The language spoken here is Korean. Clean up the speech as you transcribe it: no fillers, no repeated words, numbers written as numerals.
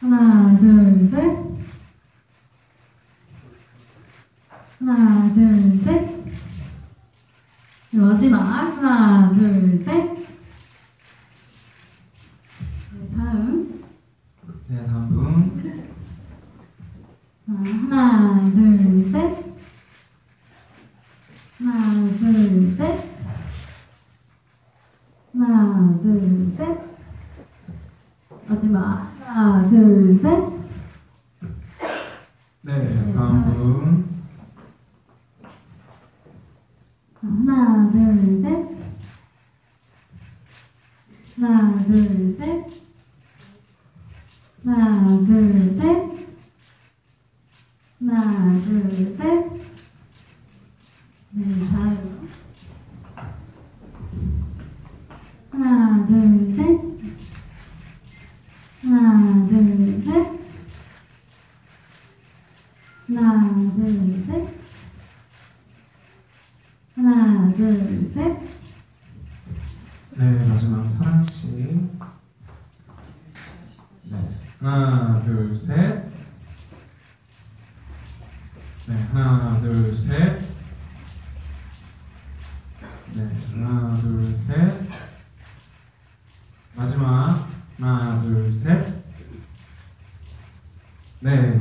하나, 둘, 셋. 하나, 둘, 셋. 마지막. 하나, 둘, 셋. 네, 다음. 네, 다음 분. 하나, 둘, 셋. 하나, 둘, 셋. 하나, 둘, 셋. 마지막. 하나, 둘, 셋. 네, 다음 분. 하나, 둘, 셋. 하나, 둘, 셋. 하나, 둘, 셋. 하나, 둘, 셋. 네, 다음. 하나, 둘, 셋. 하나, 둘, 셋. 하나, 둘, 셋. 하나, 둘, 셋. 네, 마지막 사랑씨. 네, 하나, 둘, 셋. 네, 하나, 둘, 셋. 네, 하나, 둘, 셋. 마지막. 하나, 둘, 셋. 네,